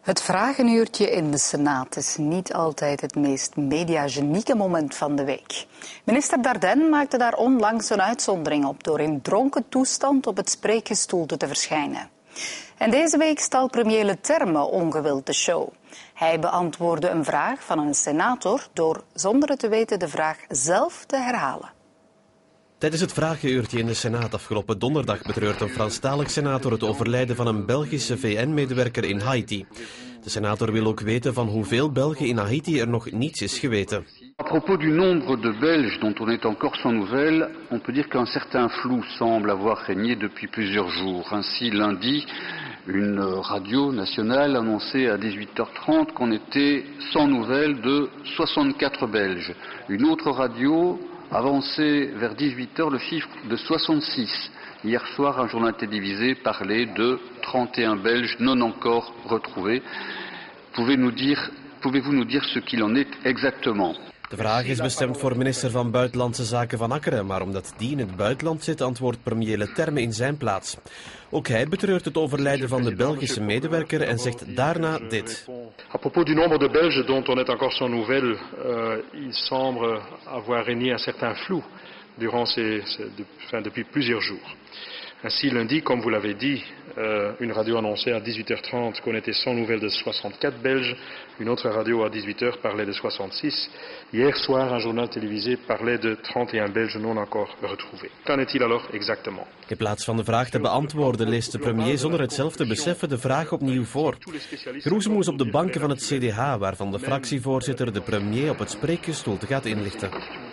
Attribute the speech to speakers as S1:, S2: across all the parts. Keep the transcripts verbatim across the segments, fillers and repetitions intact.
S1: Het vragenuurtje in de Senaat is niet altijd het meest mediagenieke moment van de week. Minister Dardenne maakte daar onlangs een uitzondering op door in dronken toestand op het spreekgestoelte te verschijnen. En deze week stal premier Leterme ongewild de show. Hij beantwoordde een vraag van een senator door zonder het te weten de vraag zelf te herhalen.
S2: Tijdens het vragenuurtje in de Senaat afgelopen donderdag betreurt een Franstalig senator het overlijden van een Belgische V N-medewerker in Haiti. De senator wil ook weten van hoeveel Belgen in Haiti er nog niets is geweten.
S3: À propos du nombre de Belges dont on est encore sans nouvelles, on peut dire qu'un certain flou semble avoir régné depuis plusieurs jours. Ainsi, lundi, une radio nationale annonçait à dix-huit heures trente qu'on était sans nouvelles de soixante-quatre Belges. Une autre radio avançait vers dix-huit heures le chiffre de soixante-six. Hier soir, un journal télévisé parlait de trente et un Belges non encore retrouvés. Pouvez-vous nous dire, pouvez-vous nous dire ce qu'il en est exactement?
S2: De vraag is bestemd voor minister van Buitenlandse Zaken Van Akkeren, maar omdat die in het buitenland zit, antwoordt premier Leterme in zijn plaats. Ook hij betreurt het overlijden van de Belgische medewerker en zegt daarna dit.
S4: À propos du nombre de Belges dont on est encore sans nouvelles, euh, il semble avoir régné un certain flou durant ces, ces, de, enfin, depuis plusieurs jours. Ainsi, lundi, comme vous l'avez dit, euh, une radio annonçait à dix-huit heures trente qu'on était sans nouvelles de soixante-quatre Belges. Une autre radio à dix-huit heures parlait de soixante-six. Hier soir, un journal télévisé parlait de trente et un Belges non encore retrouvés. Qu'en est-il alors exactement?
S2: In plaats van de vraag te beantwoorden, leest de premier zonder het zelf te beseffen de vraag opnieuw voor. Groezemoes op de banken van het C D H, waarvan de fractievoorzitter de premier op het spreekgestoelte gaat inlichten.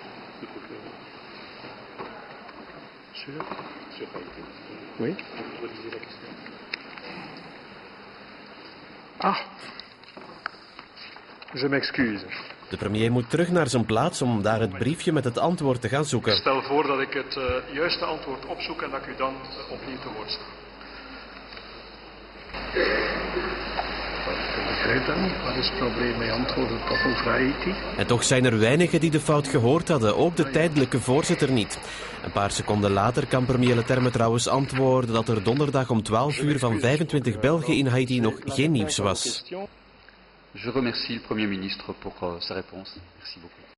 S4: Oui. Ah, je m'excuse.
S2: De premier moet terug naar zijn plaats om daar het briefje met het antwoord te gaan zoeken.
S4: Stel voor dat ik het uh, juiste antwoord opzoek en dat ik u dan uh, opnieuw te woord sta.
S5: Ik begrijp dat niet. Wat is het probleem met antwoorden toch over Haiti?
S2: En toch zijn er weinigen die de fout gehoord hadden, ook de tijdelijke voorzitter niet. Een paar seconden later kan premier Leterme trouwens antwoorden dat er donderdag om twaalf uur van vijfentwintig Belgen in Haiti nog geen nieuws was.
S3: Je remercie le Premier ministre pour uh, sa réponse. Merci beaucoup.